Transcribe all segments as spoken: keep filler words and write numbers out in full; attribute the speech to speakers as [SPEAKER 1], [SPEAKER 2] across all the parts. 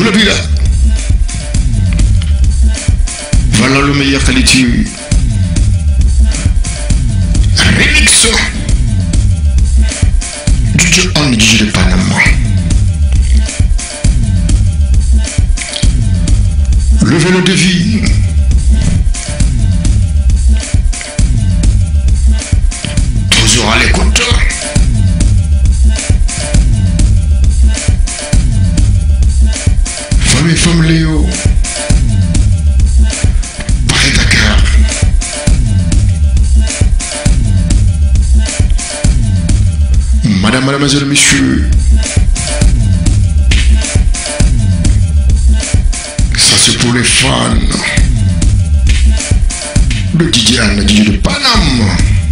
[SPEAKER 1] Boulabila. Voilà le meilleur qualité. Remix du jeu en D J de Panama. Le vélo de vie. Toujours à l'écoute. Famille, femme Léo. Paris Dakar. Madame, mademoiselle, monsieur. Ça c'est pour les fans de D J Anne, D J de Paname.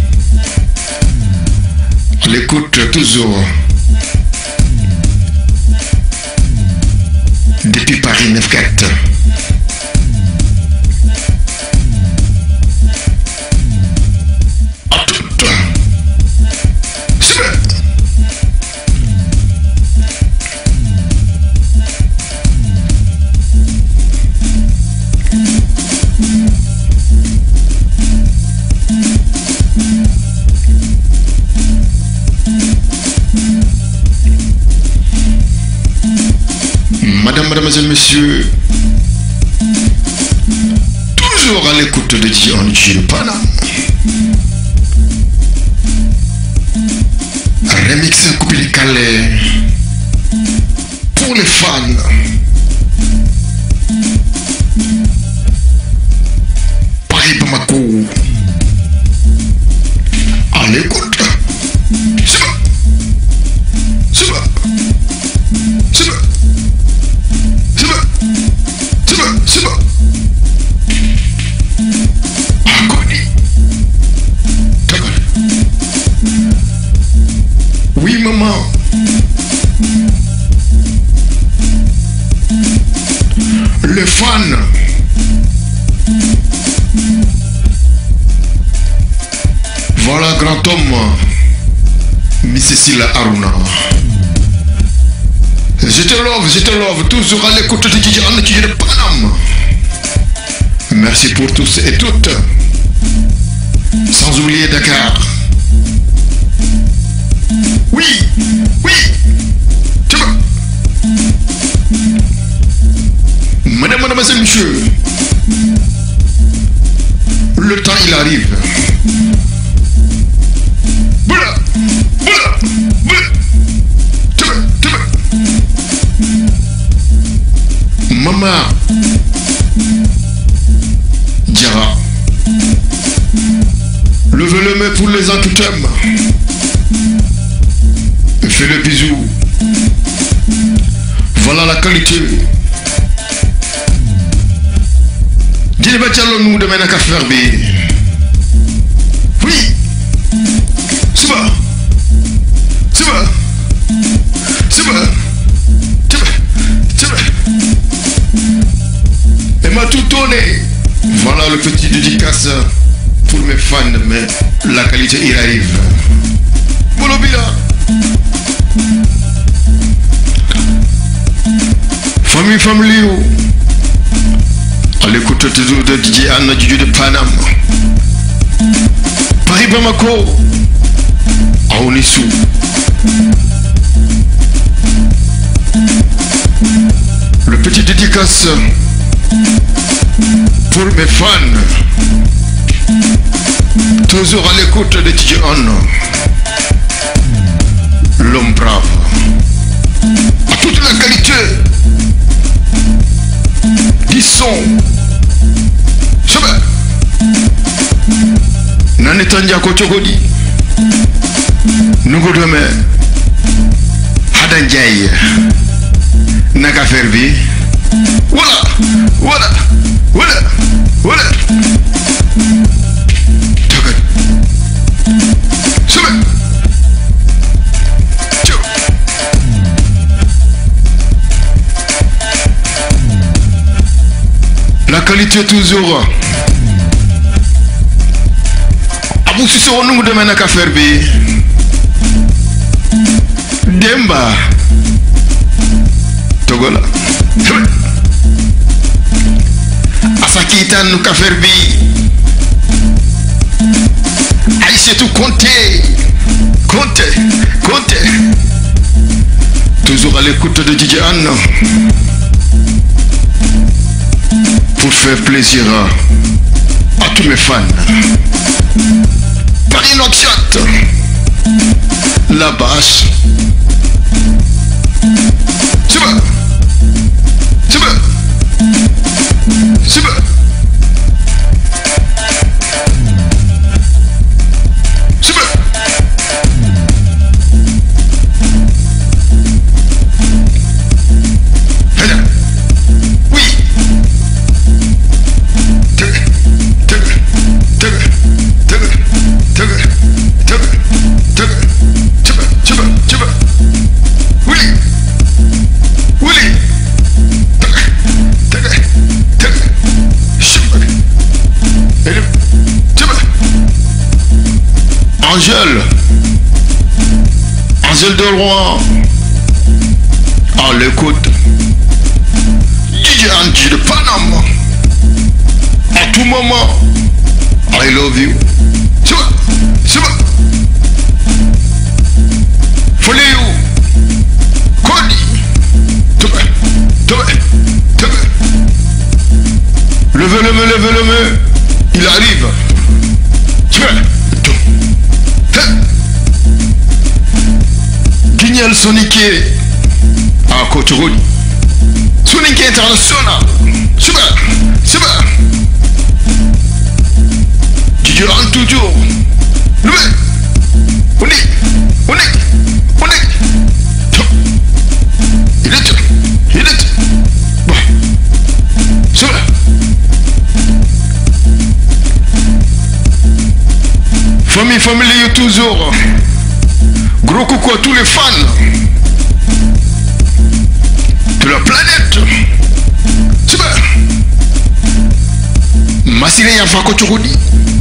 [SPEAKER 1] À l'écoute toujours. Depuis Paris neuf quatre. À tout. C'est vrai. Madame, mademoiselle, monsieur, toujours à l'écoute de D J en D J de Paname. Remix coupé les calais pour les fans. Paris Bamako. À l'écoute. C'est bon. C'est bon. C'est bon. C'est bon. Oui, maman. Le fan. Voilà grand homme. Miss Cécile Aruna. Je te love, je te love, toujours à l'écoute de D J en D J de Paname. Merci pour tous et toutes. Sans oublier Dakar. Oui, oui, tu vois. Madame, mademoiselle, monsieur. Le temps il arrive. Voilà, voilà, voilà. Tu vois, tu vois. Maman Diara. Levez le main pour les gens qui t'aiment. Fais le bisou. Voilà la qualité. Dis le nous demain à café. Oui. C'est bon. C'est bon. C'est bon. C'est bon. Et m'a tout tourné. Voilà le petit dédicace pour mes fans, mais la qualité il arrive. Bolobila. Famille, famille, à l'écoute toujours de D J Anne, D J de Paname. Paris Bamako, à Onissou. Le petit dédicace pour mes fans, toujours à l'écoute de D J Anne, l'homme brave. À toute la qualité du son. Chaba Nanetanja Kochogodi Nugo Dome Hadanjay Naga Ferbi. Voilà, voilà, voilà, voilà. Togat Chaba la qualité toujours. Abou si so nous demain à faire bi. Demba. Togola. Asakita nous ka faire bi. Aïe tout compter. Compter. Compter. Toujours à l'écoute de D J Anne. Pour faire plaisir à, à tous mes fans. Paris Knockshot. La bâche. C'est bon. C'est bon. C'est bon. C'est bon. Oui. Angèle, Angèle de Rouen, à l'écoute, D J Angie de Panama, à tout moment, I love you, c'est bon, c'est bon, Folie you, Cody, tout bien, tout bien, tout bien, levez le main, levez le main, il arrive, tu vois. Guignol Soniké à Côte-Rôde. Soniké international. Super, super. D J Anne toujours. Levez. On est, on est, on est. Il est, il est. Bon. Super. Famille, famille, toujours. Gros coucou à tous les fans de la planète. Super. Massiré Yafako Chokodi.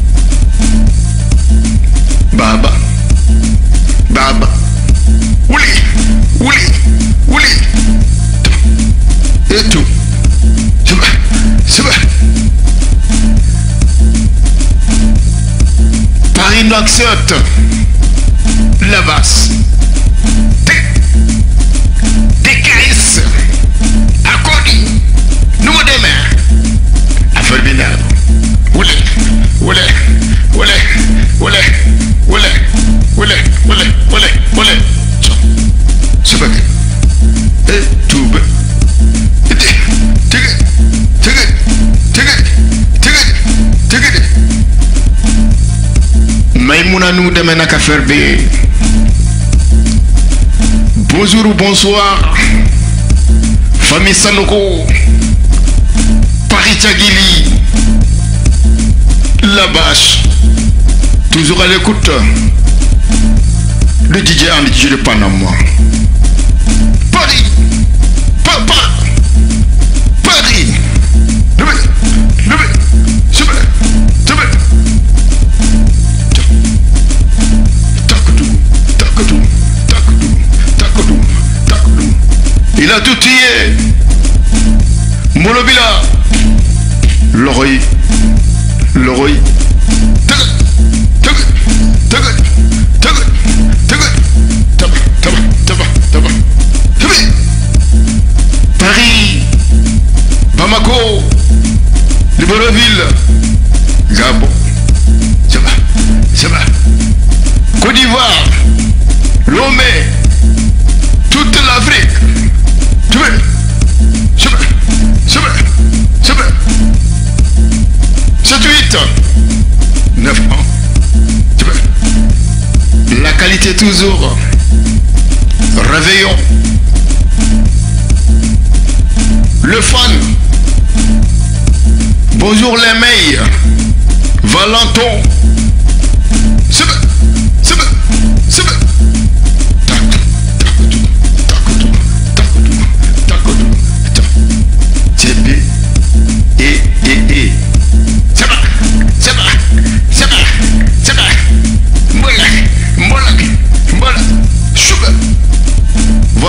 [SPEAKER 1] Baba. Baba. Ouli. Ouli. Ouli. Et tout. Super. Super. Paris Knockshot. La basse. Des caisses. Accordé. Nous demain. Affaire binaire. Oulé. Oulé. Oulé. Oulé. Oulé. Oulé. Oulé. Oulé. Oulé. C'est pas que. Et tout. Tige. Tige. Tige. Tige. Tige. Maïmouna nous demain à faire B. Bonjour ou bonsoir, famille Sanoko, Paris Tchagili, La Bâche, toujours à l'écoute de D J Anne, D J de Panama. Paris, papa, Paris, levez, levez, super, super. Il a tout tué. Molobila. L'oreille. L'oreille. Paris. Bamako. Libreville. Gabon. C'est va. C'est va. Côte d'Ivoire. Lomé. Toute l'Afrique. Tu veux? C'est vrai, c'est vrai, c'est vrai. sept huit, neuf ans. Tu veux? La qualité toujours. Réveillon. Le fan. Bonjour les meilleurs. Valenton. C'est vrai, c'est vrai, c'est vrai.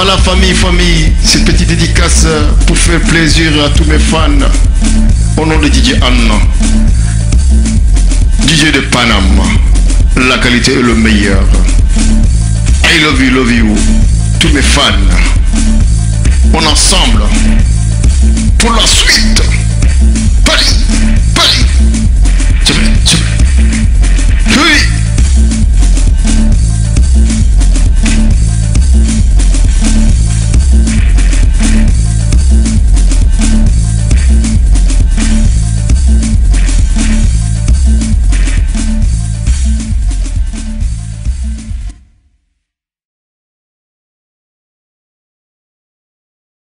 [SPEAKER 1] Voilà, famille, famille, ces petites dédicaces pour faire plaisir à tous mes fans. Au nom de D J Anna, D J de Panama, la qualité est le meilleur. I love you, love you, tous mes fans. On ensemble pour la suite.